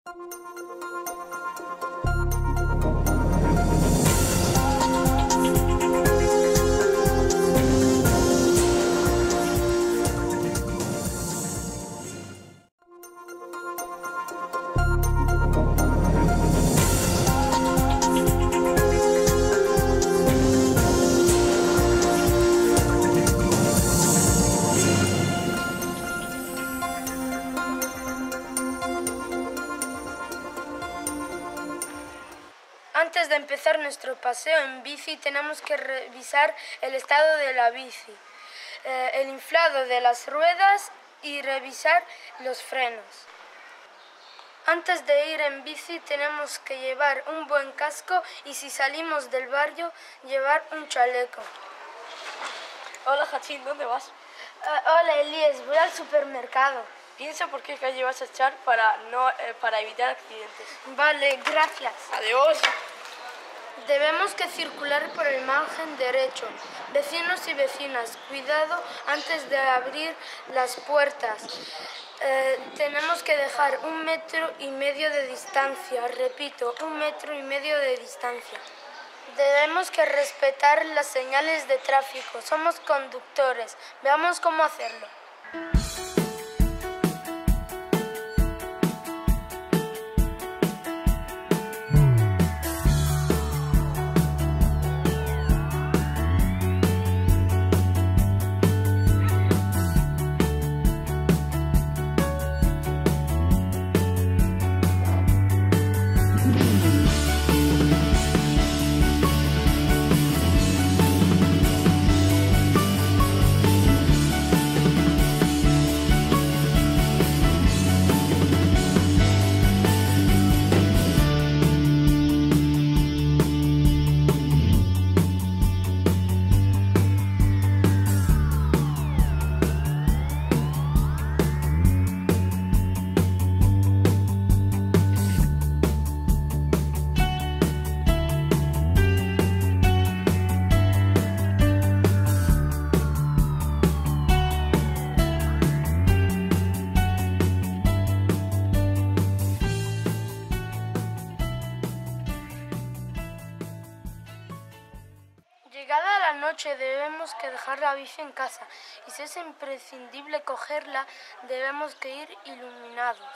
Antes de empezar nuestro paseo en bici tenemos que revisar el estado de la bici, el inflado de las ruedas y revisar los frenos. Antes de ir en bici tenemos que llevar un buen casco y si salimos del barrio llevar un chaleco. Hola Hachín, ¿dónde vas? Hola Elías, voy al supermercado. Piensa por qué calle vas a echar para evitar accidentes. Vale, gracias. Adiós. Debemos que circular por el margen derecho. Vecinos y vecinas, cuidado antes de abrir las puertas. Tenemos que dejar 1,5 metros de distancia. Repito, 1,5 metros de distancia. Debemos que respetar las señales de tráfico. Somos conductores. Veamos cómo hacerlo. Llegada la noche debemos que dejar la bici en casa y si es imprescindible cogerla debemos que ir iluminados.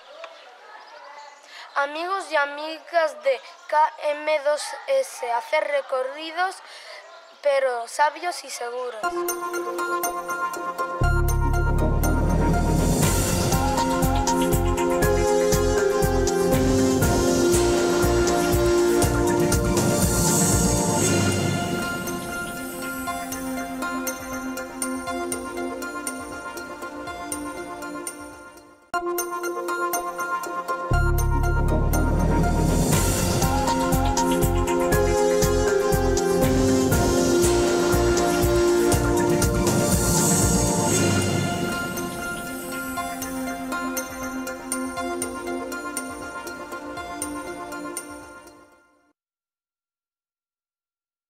Amigos y amigas de KM2S, hacer recorridos pero sabios y seguros.